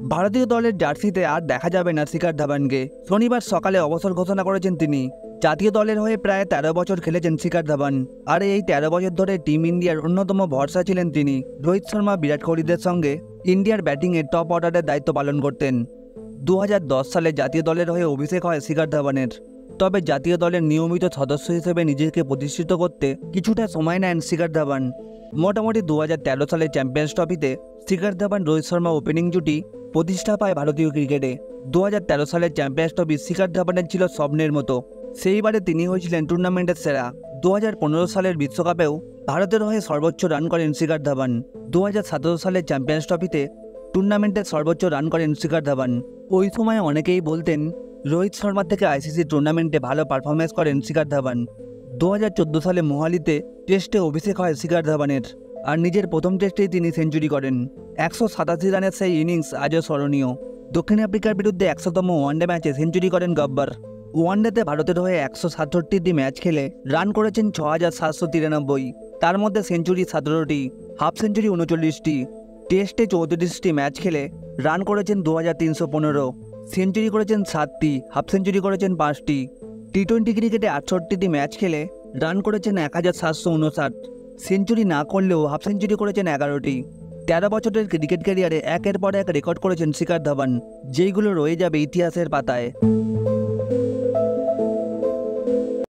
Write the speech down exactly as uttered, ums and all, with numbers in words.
ভারতীয় দলের জার্সিতে আর দেখা যাবে না শিখর ধাওয়ানকে। শনিবার সকালে অবসর ঘোষণা করেছেন তিনি। জাতীয় দলের হয়ে প্রায় তেরো বছর খেলেছেন শিখর ধাওয়ান, আর এই তেরো বছর ধরে টিম ইন্ডিয়ার অন্যতম ভরসা ছিলেন তিনি। রোহিত শর্মা, বিরাট কোহলিদের সঙ্গে ইন্ডিয়ার ব্যাটিংয়ে টপ অর্ডারের দায়িত্ব পালন করতেন। দু হাজার দশ সালে জাতীয় দলের হয়ে অভিষেক হয় শিখর ধাওয়ানের। তবে জাতীয় দলের নিয়মিত সদস্য হিসেবে নিজেকে প্রতিষ্ঠিত করতে কিছুটা সময় নেন শিখর ধাওয়ান। মোটামুটি দু হাজার তেরো সালে চ্যাম্পিয়ন্স ট্রফিতে শিখর ধাওয়ান রোহিত শর্মা ওপেনিং জুটি প্রতিষ্ঠা পায় ভারতীয় ক্রিকেটে। দু হাজার তেরো সালের চ্যাম্পিয়ন্স ট্রফি শিখর ধাওয়ানের ছিল স্বপ্নের মতো। সেইবারে তিনি হয়েছিলেন টুর্নামেন্টের সেরা। দু হাজার পনেরো সালের বিশ্বকাপেও ভারতের হয়ে সর্বোচ্চ রান করেন শিখর ধাওয়ান। দু হাজার সতেরো সালের চ্যাম্পিয়ন্স ট্রফিতে টুর্নামেন্টের সর্বোচ্চ রান করেন শিখর ধাওয়ান। ওই সময় অনেকেই বলতেন রোহিত শর্মার থেকে আইসিসি টুর্নামেন্টে ভালো পারফরমেন্স করেন শিখর ধাওয়ান। দু হাজার চোদ্দো সালে মোহালিতে টেস্টে অভিষেক হয় শিখর ধাওয়ানের, আর নিজের প্রথম টেস্টেই তিনি সেঞ্চুরি করেন। একশো সাতাশি রানের সেই ইনিংস আজও স্মরণীয়। দক্ষিণ আফ্রিকার বিরুদ্ধে একশোতম ওয়ানডে ম্যাচে সেঞ্চুরি করেন গব্বর। ওয়ানডেতে ভারতের হয়ে একশো সাতষট্টিটি ম্যাচ খেলে রান করেছেন ছ হাজার সাতশো তিরানব্বই, তার মধ্যে সেঞ্চুরি সতেরোটি, হাফ সেঞ্চুরি উনচল্লিশটি। টেস্টে চৌত্রিশটি ম্যাচ খেলে রান করেছেন দু হাজার তিনশো পনেরো, সেঞ্চুরি করেছেন সাতটি, হাফ সেঞ্চুরি করেছেন পাঁচটি। টি টোয়েন্টি ক্রিকেটে আটষট্টিটি ম্যাচ খেলে রান করেছেন এক হাজার সাতশো উনষাট, সেঞ্চুরি না করলেও হাফ সেঞ্চুরি করেছেন এগারোটি। তেরো বছরের ক্রিকেট ক্যারিয়ারে একের পর এক রেকর্ড করেছেন শিখর ধাওয়ান, যেইগুলো রয়ে যাবে ইতিহাসের পাতায়।